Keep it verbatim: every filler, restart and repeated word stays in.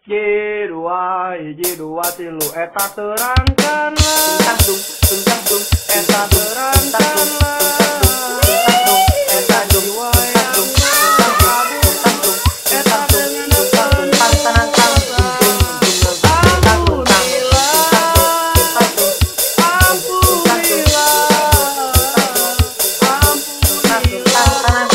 J dua hiji dua tilu eta terangkanlah Tungtang dung, tungtang dung, eta terangkanlah eta jiwa yang kabur eta dengan ampunilah ampunilah ampunilah